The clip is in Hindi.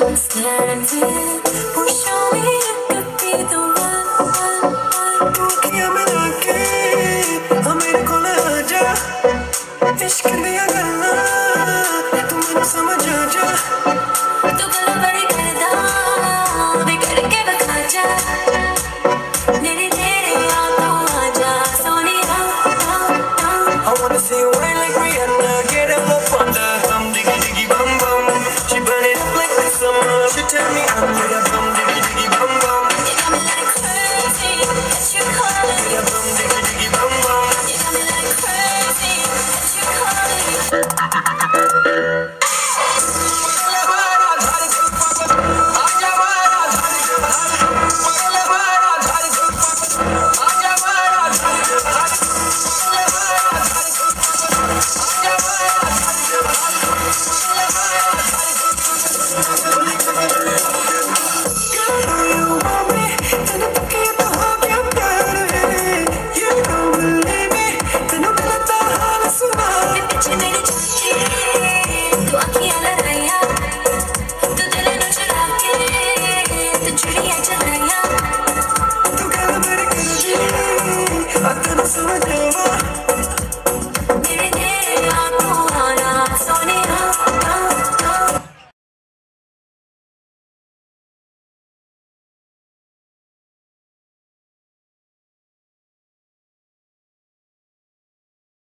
standing. Oh, show me you could be the one. दुनिया में आके मेरे को ले आजा, इश्क दिया करना तू मैनू समझ आ जा। तू गल्ला बड़ी करदा वे करके बखा जा, मेरे तेरे आ तू आजा Sonia. I wanna see you wine like Rihanna, get up up on the diggy diggy bum bum. She burn it up like the summer. She tell me I'm the